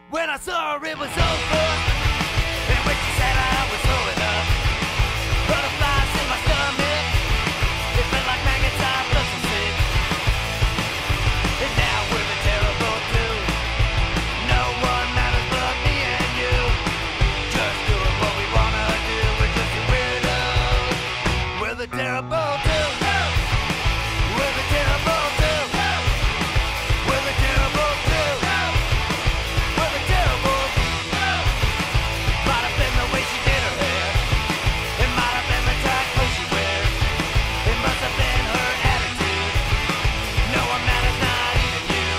When I saw her, it was over. And when she said I was throwing up, butterflies in my stomach, it felt like maggots I was so sick. And now we're the terrible two. No one matters but me and you. Just doing what we wanna do. We're just the weirdos. We're the terrible two. We're the terrible two. We're the terrible two. We're the terrible. Might have been the way she did her hair. It might have been the tight clothes she wears. It must have been her attitude. No one matters, not even you.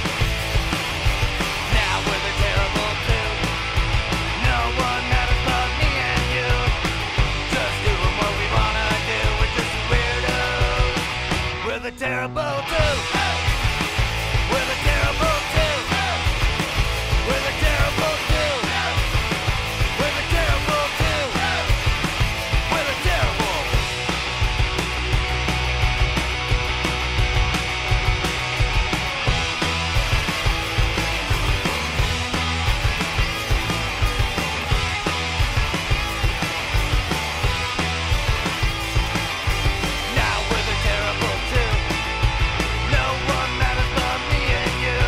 Now we're the terrible two. No one matters but me and you. Just doing what we wanna do. We're just the weirdos. We're the terrible two. We're the terrible two. We're the terrible two. We're the terrible two. We're the terrible. Now we're the terrible two. No one matters but me and you.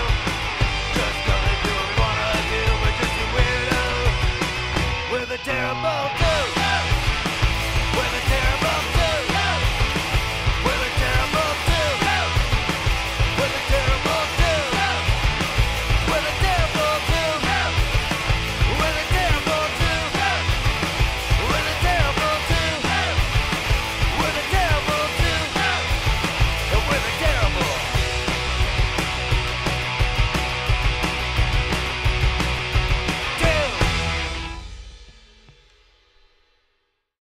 Just gonna do what we wanna do. We're just the weirdos. We're the terrible two.